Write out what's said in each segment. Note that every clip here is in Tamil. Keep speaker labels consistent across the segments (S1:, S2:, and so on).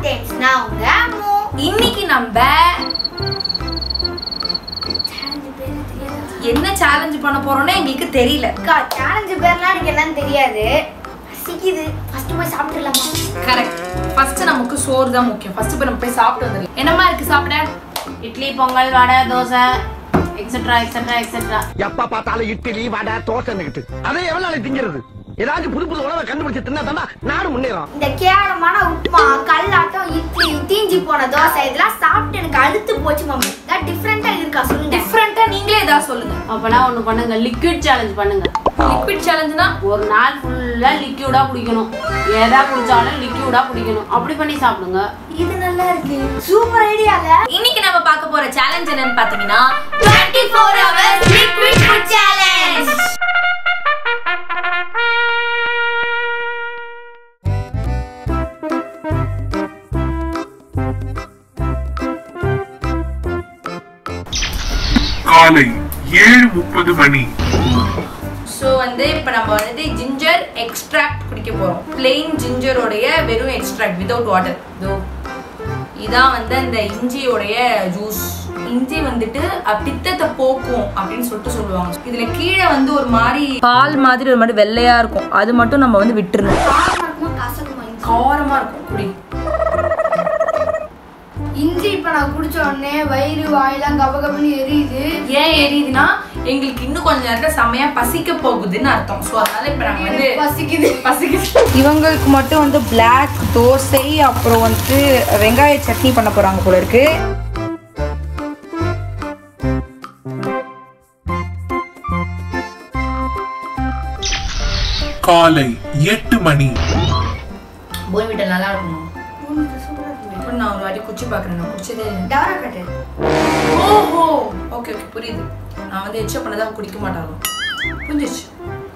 S1: contents. நான் உங்க அம்மு.
S2: இன்னைக்கு நம்ம என்ன சேலஞ்ச் பண்ண போறோம்னு எங்களுக்கு தெரியல.
S1: சேலஞ்ச் பேர்லாம் எனக்கு என்னன்னு தெரியாது. பசிக்குது. ஃபர்ஸ்ட் போய் சாப்பிடலாமா?
S2: கரெக்ட். ஃபர்ஸ்ட் நமக்கு சோறு தான் முக்கியம். ஃபர்ஸ்ட் போய் நம்ம போய் சாப்பிட்டு வந்துடலாம். என்னமா இருக்கு சாப்பிட?
S3: Idli, pongal, vada, dosa etcetera etcetera etcetera.
S4: எப்ப பார்த்தாலும் இட்லி வடை தோசைன்னுகிட்டு அதை எவ்வளவு நாளைக்கு திங்கிறது? ஏதாச்சும் புது புது உணவை கண்டுபிடிச்சு தின்னா தானே நாடு முன்னேறும்.
S1: இந்த கேவலமான உப்புமா, கல்லாட்டம், இட்லி, தீஞ்சி போன தோசை இதெல்லாம் சாப்பிட்டு எனக்கு அழுத்து போச்சு மம்மி. தான் டிஃபரெண்டா இருக்கா சொல்லுங்க.
S2: டிஃபரெண்டா நீங்களே ஏதாவது சொல்லுங்க.
S3: அப்பனா ஒண்ணு பண்ணுங்க, லிக்விட் சேலஞ்ச் பண்ணுங்க.
S2: லிக்விட் சேலஞ்ச்னா
S3: ஒரு நாள் ஃபுல்லா லிக்விடா குடிக்கணும். எதா குடிச்சாலும் லிக்விடா குடிக்கணும். அப்படி பண்ணி சாப்பிடுங்க.
S1: இது நல்லா இருக்கு. சூப்பர் ஐடியால.
S2: இன்னைக்கு நம்ம பார்க்க போற சேலஞ்ச் என்னன்னு பாத்தீங்கன்னா 24 hours liquid food challenge.
S5: காலை 7:30 மணி.
S2: ஸோ இப்போ நம்ம ஜிஞ்சர் எக்ஸ்ட்ராக்ட் குடிக்க போறோம். பிளெயின் ஜிஞ்சரோடைய வெறும் எக்ஸ்ட்ராக்ட் வித்வுட் வாட்டர். இதான் அந்த இஞ்சியோடைய ஜூஸ். இஞ்சி பித்தத்தை போக்கும் அப்படின்னு சொல்லுவாங்க. இதுல கீழே ஒரு மாதிரி பால் மாதிரி ஒரு மாதிரி வெள்ளையா இருக்கும். அது மட்டும் நம்ம விட்டுறணும். காரமா இருக்கும். குடி.
S1: இஞ்சி இப்ப நான் குடிச்ச உடனே வயிறு வாயெல்லாம் கபகபன்னு எரியுது.
S2: ஏன் எரியுதுன்னா எங்களுக்கு இன்னும் கொஞ்ச நேரத்துல செமையா பசிக்க போகுதுன்னு அர்த்தம். சோ அதனால இப்ப நாங்க பசிக்குது. இவங்களுக்கு மட்டும் பிளாக் தோசை அப்புறம் வெங்காய சட்னி பண்ண போறாங்க போல இருக்கு.
S5: காலை 8 மணி.
S2: போய் விட்ட நல்லா இருக்கும். நான் ஒரு வாட்டி குச்சி பாக்குறேன். நான் குடிச்சதே இல்லை. ஓஹோ ஓகே ஓகே புரியுது. நான் எச்ச பண்ணதா குடிக்க மாட்டாங்க. புரிஞ்சிச்சு.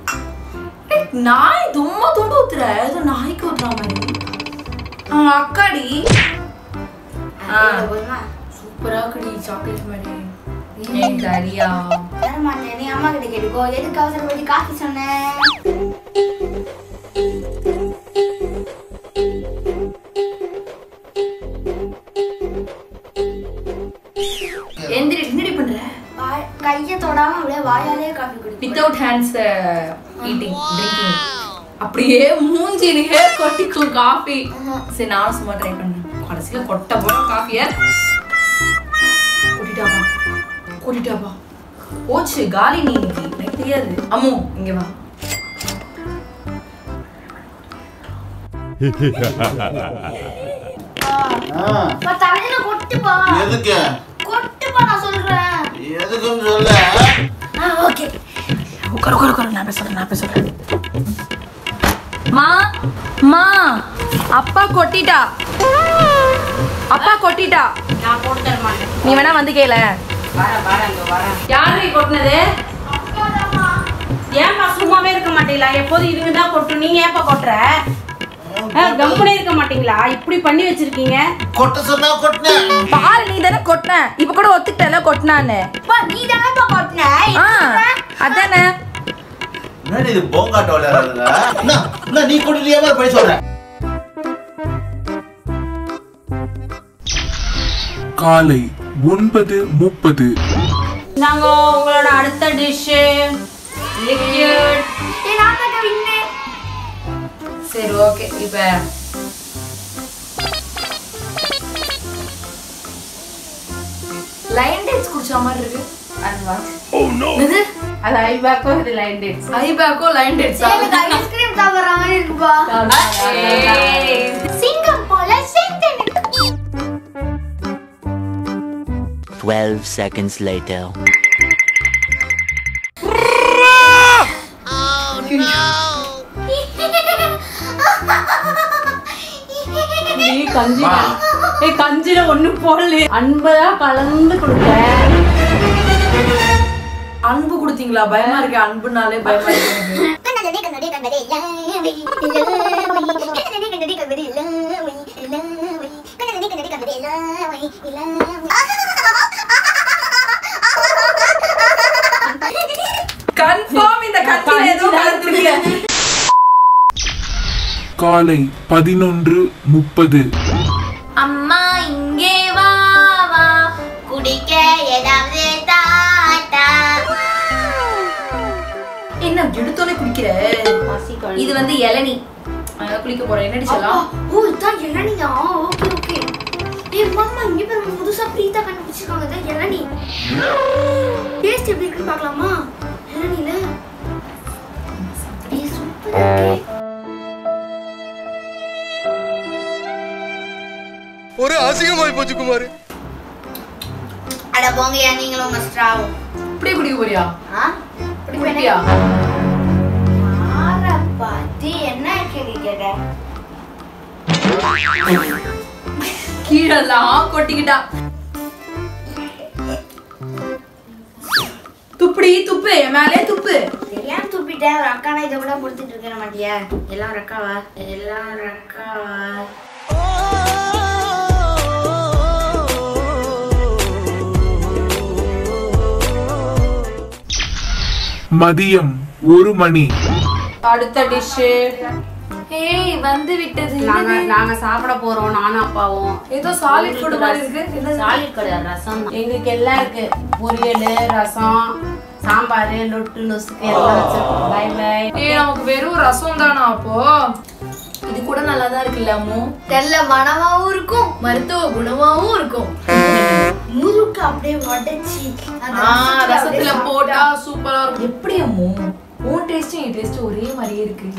S2: நாய் தும்மா துண்டு ஊத்துற. ஏதோ நாய்க்கு ஊத்துற மாதிரி. அக்காடி சூப்பரா குடி. சாக்லேட் மாதிரி. ஏன் கரியா
S1: நீ அம்மா கிட்ட கேட்டுக்கோ. எதுக்கு அவசரப்படி காஃபி சொன்னேன்?
S2: என்னடி பண்ற?
S1: கைய தொடாம அப்படியே வாயாலே காபி குடி.
S2: Without hands eating drinking. அப்படியே மூஞ்சிலேயே கொட்டிக்கும் காபி. சரி நான் சும்மா ட்ரை பண்ணேன். கடைசியில கொட்ட போற காபிய கூட்டிட்டாப்பா. போச்சு காலி. நீ எனக்கு தெரியாது. அம்மு இங்க வா.
S1: தண்ணி கொட்டுப்பா.
S6: எதுக்கு?
S1: கொட்டுப்பா நான் சொல்றேன்.
S6: எதுக்குன்னு சொல்ல.
S1: ஓகே.
S2: உட்காரு நான் பேசுறேன். மா அப்பா கொட்டிட்டா.
S3: நான் போட்டு தர மாட்டேன்.
S2: நீ வேணா கேள.
S3: வரேன். யாரு கொட்டினது? ஏன்பா சும்மாவே இருக்க மாட்டீங்களா? எப்போதும் இதுங்க தான் கொட்டும். நீங்க ஏன்பா கொட்டுற? கம்பெனி இருக்க மாட்டீங்களா? இப்படி பண்ணி வச்சிருக்கீங்க.
S6: கொட்ட சொன்னா கொட்டினேன்.
S2: பாரு நீ தானே கொட்டின. இப்ப கூட ஒத்துக்கிட்டல கொட்டினான்னு.
S1: நீ தானே கொட்டின.
S2: அதானே.
S6: என்னடி இது போங்காட்ட விளையாடுறதுங்க? என்ன நீ கொட்டிலியாம போய் சொல்ற?
S5: காலை 9:30.
S3: நாங்க உங்களோட அடுத்த டிஷ் லிக்விட்.
S2: சரி ஓகே. இப்ப லைன் டேட்ஸ் குடிச்ச மாதிரி இருக்கு. இது
S3: அது ஐபேக்கோ இது லைன் டேட்ஸ்.
S2: ஐபேக்கோ லைன் டேட்ஸ்.
S1: எனக்கு ஐஸ்கிரீம் சாப்பிடுற மாதிரி இருக்குப்பா. சிங்கம் போல செந்தேன்.
S7: 12 seconds later.
S3: நீ கஞ்சில ஒண்ணும் போடல. அன்பதா கலந்து கொடுக்க.
S2: அன்பு கொடுத்தீங்களா? பயமா இருக்கு. அன்புனாலே பயமா இருக்கு. கன்ஃபார்ம் இந்த கத்தில ஏதோ கலந்துருக்கு.
S5: காலை 11:30.
S2: என்ன எடுத்தோனே குடிக்கிற? இது வந்து இளநீ. அத குளிக்க போறேன். என்னடி சொல்லலாம்?
S1: ஓ இதான் இளநியா? Okay okay. ஏய் மாமா இங்க பாரு புதுசா பிரீதா கண்டுபிடிச்சிருக்காங்க. இதான் இளநீ. டேஸ்ட் எப்படி இருக்குன்னு பார்க்கலாமா? இளநீல ஏய் சூப்பரா இருக்கு.
S4: ஒரு அசிங்கமாய் போச்சு குமார்.
S1: அட போங்கயா நீங்களும் உங்க ஸ்ட்ராவ்.
S2: இப்படி குடிக்க போறியா?
S1: இப்படி
S2: குடிப்பியா?
S1: பாத்தி என்ன கேள்வி கேட்ட?
S2: கீழலாம் கொட்டிக்கிட்டா. துப்புடி துப்பு மேலே துப்பு.
S1: தெரியாம துப்பிட்டேன். ஒரு அக்கானா இதை கூட கொடுத்துட்டு இருக்க மாட்டியா? எல்லாம் ரக்காவா? எல்லாம் ரக்காவா?
S5: மதியம் 1 மணி.
S2: அடுத்த டிஷ். ஏய் வந்து விட்டது.
S3: நாங்க சாப்பிட போறோம் நானும் அப்பாவும்.
S2: ஏதோ சாலிட் ஃபுட் மாதிரி இருக்கு. என்ன
S3: சாலிட் கிடையாது, ரசம். எங்களுக்கு எல்லாம் இருக்கு. பொரியல், ரசம், சாம்பார், லொட்டு லொசுக்கு எல்லாம் வச்சிருக்கோம். Bye bye.
S2: ஏய் நமக்கு வெறும் ரசம் தானா அப்போ? இது கூட நல்லா தான் இருக்குல்ல அம்மு?
S1: நல்ல மனமாவும் இருக்கும், மருத்துவ குணமாவும் இருக்கும். முறுக்கு அப்படியே உடைச்சி
S2: ரசத்துல போட்டா சூப்பரா இருக்கும். எப்படி அம்மு? உன் டேஸ்ட் என் டேஸ்ட் ஒரே மாதிரியே இருக்கு.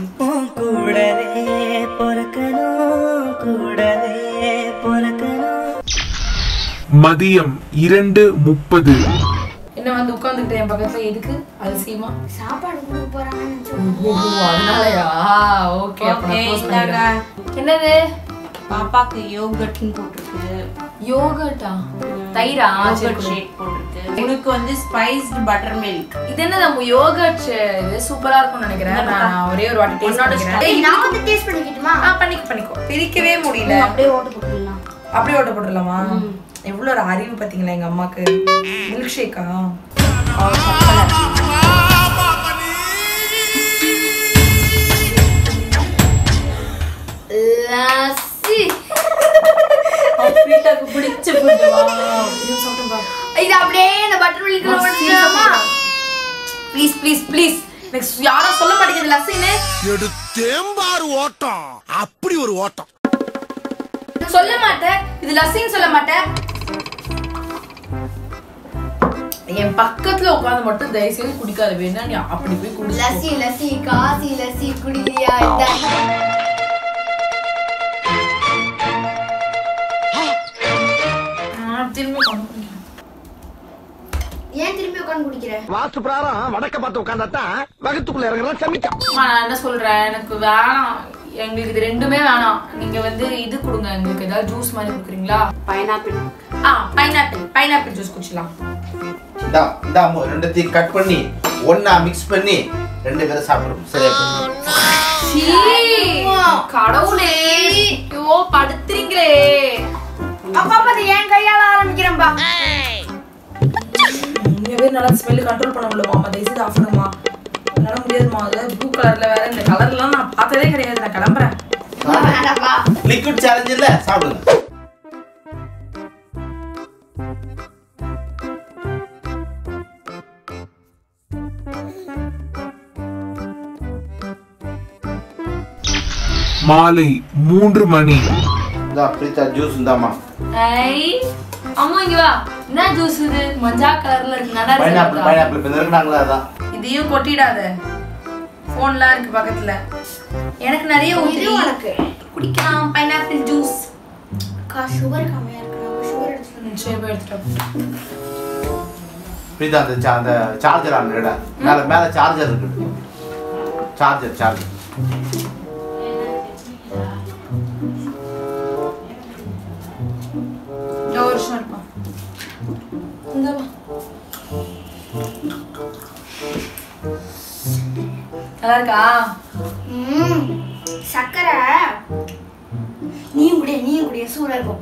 S5: மதியம் 2:30.
S2: என்ன வந்து உட்கார்ந்துட்டேன் என் பக்கத்துல எதுக்கு? அதிசயமா
S1: சாப்பாடு கொடுக்க போறாங்கன்னு
S2: அதனாலயா? ஓகே என்னது?
S3: பாப்பாக்கு யோகர்ட்னு போட்டிருக்கு.
S2: யோகர்ட்டா? தயிரா?
S3: யோகர்ட் ஷேக் போட்டிருக்கு. உனக்கு வந்து ஸ்பைஸ்டு பட்டர் மில்க்.
S2: இது என்ன நம்ம யோகர்ட் இது சூப்பரா இருக்கும்னு நினைக்கிறேன். நான் ஒரே ஒரு வாட்டி டேஸ்ட் பண்ணிக்கிறேன்.
S1: நான் வந்து டேஸ்ட் பண்ணிக்கிட்டுமா?
S2: பண்ணிக்கோ. பிரிக்கவே முடியல.
S3: அப்படியே ஓட்டு போட்டுடலாம்.
S2: அப்படியே ஓட்ட போட்டுடலாமா? எவ்வளவு ஒரு அறிவு பாத்தீங்களா எங்க அம்மாக்கு. மில்க் ஷேக்கா?
S1: லஸ்ஸி.
S3: வீட்டுக்கு பிடிச்ச ஃபுட்.
S1: இது அப்படியே இந்த பட்டர் மில்க்ல ஊத்திடலாமா?
S2: Please please please. நெக்ஸ்ட் யாரும் சொல்ல மாட்டேங்குது லஸ்ஸின்னு.
S4: எடுத்தேம்பாரு ஓட்டம். அப்படி ஒரு ஓட்டம்.
S2: சொல்ல மாட்டேன். இது லஸ்ஸின்னு சொல்ல மாட்டேன். என் பக்கத்துல உட்கார்ந்து மட்டும் தயவு செய்து குடிக்காத. வேணா நீ அப்படி போய் குடி.
S1: லஸ்ஸி லஸ்ஸி காசி லஸ்ஸி குடியா? ஏன் திரும்பி உட்கார்ந்து குடிக்கிற?
S4: வாஸ்து பிராரம் வடக்க பார்த்து உட்கார்ந்தாதான் வகுத்துக்குள்ள இறங்குறதா சமிச்சம்.
S2: நான் என்ன சொல்றேன், எனக்கு வேணாம். எங்களுக்கு இது ரெண்டுமே வேணாம். நீங்க வந்து இது கொடுங்க, எங்களுக்கு ஏதாவது ஜூஸ் மாதிரி கொடுக்குறீங்களா?
S3: பைனாப்பிள்.
S2: பைனாப்பிள் ஜூஸ் குடிச்சலாம்.
S6: இந்த ரெண்டுத்தையும் கட் பண்ணி ஒண்ணா மிக்ஸ் பண்ணி ரெண்டு பேரும் சாப்பிடுறோம். சரியா?
S2: கடவுளே, ஐயோ படுத்துறீங்களே.
S1: அப்பா ஏன் கையால ஆரம்பிக்கிறேன்பா.
S2: நல்லா ஸ்மெல் கண்ட்ரோல் பண்ண முடியல மாமா. தயவுசெய்து ஆஃப் பண்ணுமா. என்னால முடியாதுமா. அது ப்ளூ கலர்ல வேற இந்த கலர்லாம் நான் பார்த்ததே கிடையாது. நான் கிளம்புறேன்.
S6: லிக்விட் சேலஞ்ச் இல்ல, சாப்பிடுங்க.
S5: மாலை 3 மணி.
S6: இந்த பிரீதா ஜூஸ் இந்தாமா.
S2: அம்மா இங்க வா. என்ன ஜூஸ் இது? மஞ்சா கலர்ல இருக்கு. நல்லா இருக்கு.
S6: பைனாப்பிள் பின்னர்னாங்களா அதான்.
S2: இதையும் கொட்டிடாத. போன்லாம் இருக்கு பக்கத்துல. எனக்கு நிறைய ஊத்தி
S1: உனக்கு
S2: குடிக்கலாம் பைனாப்பிள் ஜூஸ்.
S1: சுகர் கம்மியா இருக்கு. நான் சுகர் எடுத்துறேன்.
S2: சரி போய் எடுத்துட்டு.
S6: பிரீதா அந்த சார்ஜர் ஆன்டா. மேல சார்ஜர் இருக்கு. சார்ஜர்.
S2: ஒரு வருஷம் இருக்கும். இந்த வா. நல்லா இருக்கா?
S1: சக்கரை நீயும் குடிய சூடா இருக்கும்.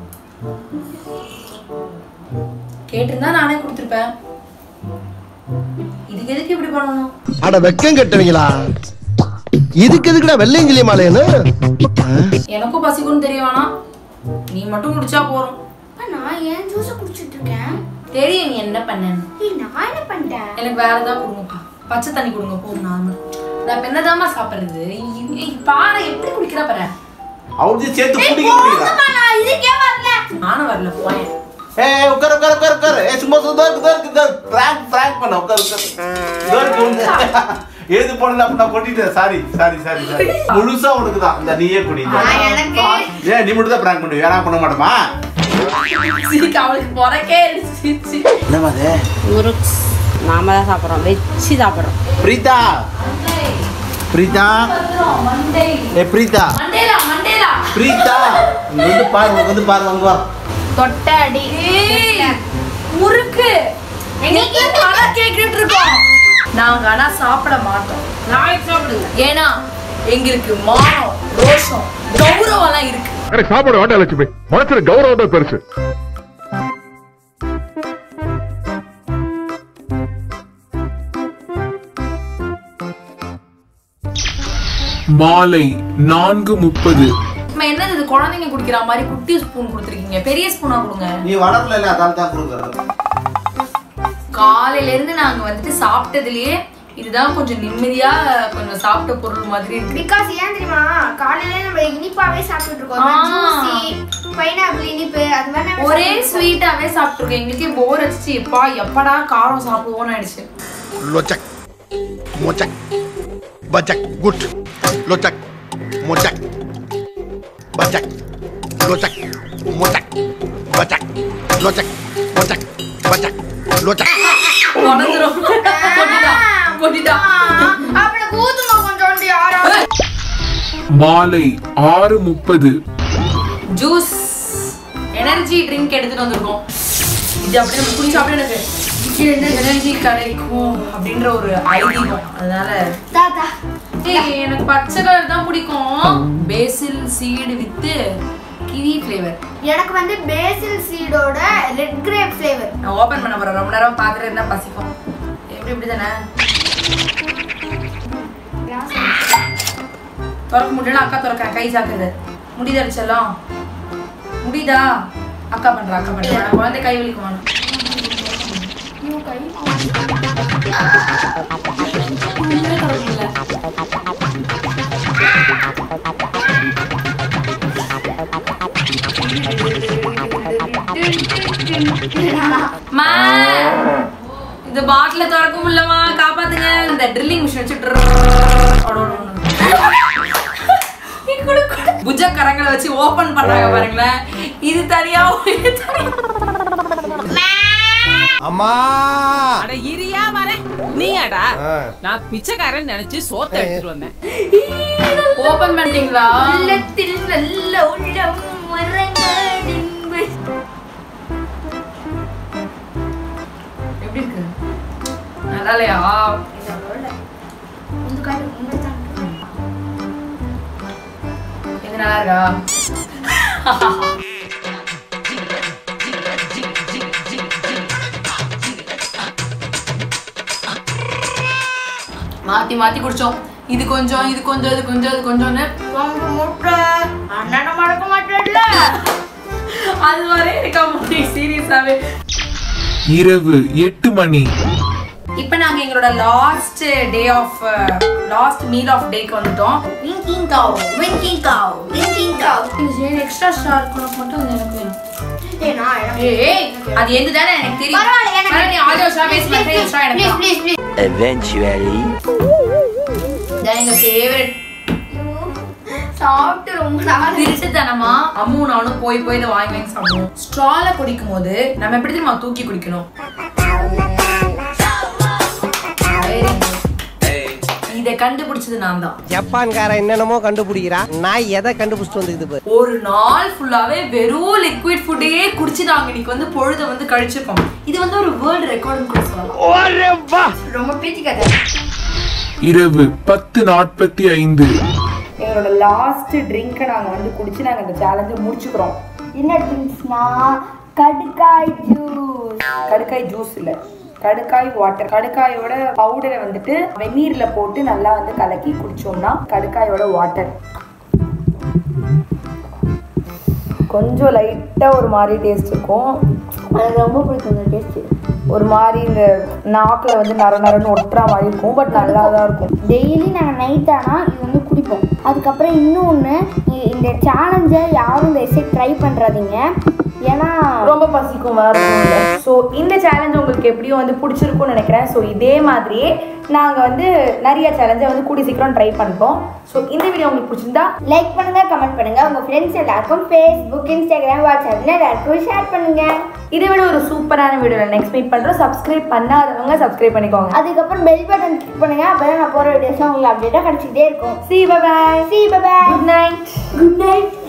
S2: கேட்டிருந்தா நானே கொடுத்துருப்பேன். இதுக்கு எதுக்கு இப்படி பண்ணணும்?
S4: அட வெக்கம் கட்டுவீங்களா? இதுக்கு எதுக்குடா வெள்ளையங்கிலி மாலைன்னு?
S2: எனக்கும் பசிக்குன்னு தெரிய வேணாம். நீ மட்டும் குடிச்சா போறோம்.
S1: நான் ஏன் ஜூஸ் குடிச்சிட்டு இருக்கேன்?
S2: தெரியும் நீ என்ன பண்ணேன்னு.
S1: நான் என்ன பண்ணிட்டேன்?
S2: எனக்கு வேற ஏதாவது கொடுங்கப்பா. பச்சை தண்ணி கொடுங்க போதும் நார்மல். நான் என்னதாம்மா சாப்பிடுறது? பாரு எப்படி குடிக்கிறா பாரு.
S6: அவளுக்கு சேர்த்து குடிக்க முடியல.
S1: இதுக்கே வரல.
S2: நானும் வரல போய்.
S6: ஏய் உட்கார். ஏய் சும்மா பிராங்க் பண்ண உட்கார். ஏது போனல அப்ப நான் கொட்டிட்டேன். சாரி. முழுசா உனக்கு தான். இந்த நீயே குடி. ஏய் நீ மட்டும் தான் பிராங்க் பண்ணுவ. வேற பண்ண மாட்டமா?
S2: சீக்கு அவளுக்கு பொறக்கே இருந்துச்சு.
S6: என்னமா அது?
S3: முருக்ஸ் நாம தான் சாப்பிடுறோம். வெச்சி சாப்பிடுறோம்.
S6: பிரீதா
S2: மண்டே.
S6: ஏய் பிரீதா.
S2: மண்டேலா.
S6: பிரீதா வந்து பாரு வாங்க வா.
S1: தொட்டடி.
S2: முறுக்கு. எங்களுக்கு நல்லா கேக்கிட்டு இருக்கோம். நாங்க ஆனா சாப்பிட மாட்டோம்.
S3: நாளைக்கு சாப்பிடுங்க.
S2: ஏன்னா எங்களுக்கு மானம், ரோஷம், கௌரவம் எல்லாம் இருக்கு.
S8: எனக்கு சாப்பாடு வேண்டாம் லட்சுமி. மனசுல கௌரவம் தான் பெருசு.
S5: மாலை 4:30.
S2: என்னது இது குழந்தைங்க குடிக்கிற மாதிரி குட்டி ஸ்பூன் கொடுத்துருக்கீங்க. பெரிய ஸ்பூனா கொடுங்க.
S6: நீ வளரல இல்ல அதான் தான் கொடுக்குறது.
S2: காலையில இருந்து நாங்க வந்துட்டு சாப்பிட்டதுலயே இதுதான் கொஞ்சம் நிம்மதியா கொஞ்சம் சாப்பிட்ட பொருள் மாதிரி இருக்கு.
S1: பிகாஸ் ஏன் தெரியுமா காலையில நம்ம இனிப்பாவே சாப்பிட்டு இருக்கோம். ஜூஸி, பைனாப்பிள் இனிப்பு அது மாதிரி
S2: ஒரே ஸ்வீட்டாவே சாப்பிட்டுருக்கோம். எங்களுக்கே போர் அடிச்சு எப்படா காரம் சாப்பிடுவோம்னு ஆயிடுச்சு.
S8: லொச்சக் மொச்சக் பச்சக் குட் லொச்சக் மொச்சக் பச்சக் லொச்சக் மொச்சக் பச்சக் லொச்சக் மொச்சக் பச்சக் லொச்சக்
S2: உடஞ்சிரும். கொட்டிட்டா.
S1: அப்படி கூத்துங்க கொஞ்சம் யாராவது.
S5: மாலை 6:30.
S2: ஜூஸ் எனர்ஜி ட்ரிங்க் எடுத்துட்டு வந்திருக்கோம். இது அப்படியே நம்ம குடிச்சு அப்படியே எனக்கு எனர்ஜி கிடைக்கும் அப்படின்ற ஒரு ஐதீகம். அதனால
S1: தாத்தா
S2: எனக்கு பச்சை கலர் தான் பிடிக்கும். Basil seed with kiwi flavour.
S1: எனக்கு வந்து பேசில் சீடோட ரெட் கிரேப் ஃப்ளேவர்.
S2: நான் ஓபன் பண்ண போறேன். ரொம்ப நேரம் பாத்துட்டு இருந்தா பசிக்கும். இப்படி தானே திறக்க முடியல. அக்கா திறக்க கை சாக்குது. முடிதா செல்லம்? முடிதா? அக்கா பண்றா. குழந்தை கை வலிக்குவானு. இந்த பாட்டில திறக்க முடியலமா, காப்பாத்துங்க. இந்த ட்ரில்லிங் மிஷின் வச்சு புஜக்கரங்களை வச்சு ஓபன் பண்றாங்க பாருங்களேன். இது தனியா
S9: அம்மா
S10: அட இரியா வரேன். நீயாடா? நான் பிச்சைக்காரன் நினைச்சு சோத்த எடுத்துட்டு வந்தேன்.
S2: ஓபன் பண்ணிட்டீங்களா?
S1: உள்ளத்தில் நல்ல உள்ளம் மரங்கடின்பு.
S2: எப்படி இருக்கு? நல்லா இல்லையா? இது நல்லா இருக்கா? மாத்தி மாத்தி குடிச்சோம். இது கொஞ்சம் இது கொஞ்சம் இது கொஞ்சம் இது கொஞ்சம்னு
S1: அண்ணன் மறக்க மாட்டேன்ல.
S2: அது வரை இருக்கா முடி சீரியஸாவே.
S5: இரவு 8 மணி.
S2: இப்போ நாங்க எங்களோட லாஸ்ட் மீல் ஆஃப் டேக்கு வந்துட்டோம்.
S1: விங்கிங் கவ்.
S2: இது எக்ஸ்ட்ரா ஸ்டார் கூட மட்டும் அது எனக்கு வேணும்.
S1: ஏய்
S2: அது எதுதானே எனக்கு தெரியும்.
S1: பரவாயில்லை, எனக்கு
S2: நீ ஆடியோ ஷா பேசி எக்ஸ்ட்ரா எனக்கு.
S1: Please
S7: Eventually.
S2: இதான் எங்க ஃபேவரட்.
S1: சாப்பிட்டு ரொம்ப நாள்
S2: திருட்டுத்தனமா அம்மு நானும் போய் இதை வாங்கி சாப்பிடுவோம். ஸ்ட்ரால குடிக்கும் போது நம்ம எப்படி தெரியுமா தூக்கி குடிக்கணும். இதை கண்டுபிடிச்சது நான் தான்.
S9: ஜப்பான்காரன் என்னென்னமோ கண்டுபிடிக்கிறான். நான் எதை கண்டுபிடிச்சிட்டு வந்துக்குது.
S2: ஒரு நாள் ஃபுல்லாவே வெறும் லிக்விட் ஃபுட்டையே குடிச்சு நாங்க இன்னைக்கு வந்து பொழுத வந்து கழிச்சிருக்கோம். இது வந்து ஒரு வேர்ல்ட் ரெக்கார்ட்னு கூட சொல்லலாம்.
S1: ரொம்ப பேசிக்காத.
S5: இரவு 10:45.
S2: எங்களோட லாஸ்ட் ட்ரிங்க்கை நாங்க வந்து குடிச்சு நாங்க இந்த சேலஞ்சை முடிச்சுக்கிறோம்.
S1: என்ன ட்ரிங்க்ஸ்னா கடுக்காய் ஜூஸ்.
S2: கடுக்காய் ஜூஸ் இல்ல, கடுக்காய் வாட்டர். கடுக்காயோட பவுடரை வந்துட்டு வெந்நீர்ல போட்டு நல்லா வந்து கலக்கி குடிச்சோம்னா கடுக்காயோட வாட்டர். கொஞ்சம் லைட்டா ஒரு மாதிரி டேஸ்ட் இருக்கும்.
S1: எனக்கு ரொம்ப பிடிக்கும் இந்த டேஸ்ட்.
S2: ஒரு மாதிரி இந்த நாக்கில் வந்து நரன்னு ஒட்டுற மாதிரி இருக்கும். பட் நல்லா தான் இருக்கும்.
S1: டெய்லி நாங்கள் நைட் ஆனால் இது வந்து குடிப்போம். அதுக்கப்புறம் இன்னொன்று, இந்த சேலஞ்சை யாரும் இந்த எஸ்ஸை ட்ரை பண்ணுறாதீங்க, ஏன்னா
S2: ரொம்ப பசிக்கும் வரும். ஸோ இந்த சேலஞ்ச் உங்களுக்கு எப்படியும் வந்து பிடிச்சிருக்கும்னு நினைக்கிறேன். ஸோ இதே மாதிரியே நாங்கள் வந்து நிறைய சேலஞ்சை வந்து கூடி சீக்கிரம் ட்ரை பண்ணுறோம். ஸோ இந்த வீடியோ உங்களுக்கு பிடிச்சிருந்தா
S1: லைக் பண்ணுங்க, கமெண்ட் பண்ணுங்க, உங்க ஃப்ரெண்ட்ஸ் எல்லாருக்கும் ஃபேஸ்புக், இன்ஸ்டாகிராம், வாட்ஸ்அப்ல எல்லாருக்கும் ஷேர் பண்ணுங்க.
S2: இதை விட ஒரு சூப்பரான வீடியோவில் நெக்ஸ்ட் மீட் பண்ணுறோம். சப்ஸ்கிரைப் பண்ணாதவங்க சப்ஸ்கிரைப் பண்ணிக்கோங்க.
S1: அதுக்கப்புறம் பெல் பட்டன் கிளிக் பண்ணுங்க, அப்பதான் நான் போகிற வீடியோஸ் உங்களுக்கு அப்டேட்டாக கிடைச்சிக்கிட்டே இருக்கும்.
S2: See you, bye bye.
S1: See you, bye bye.
S2: Good night.
S1: Good night.